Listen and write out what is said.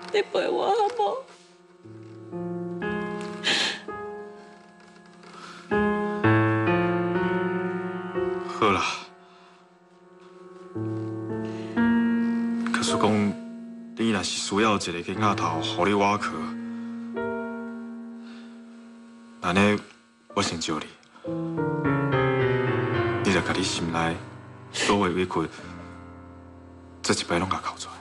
你陪我好无？ 好啦，可是讲，你若是需要一个囡仔头，互你挖去，安尼我先招你，你着甲你心内所有委屈，这一摆拢甲哭出来。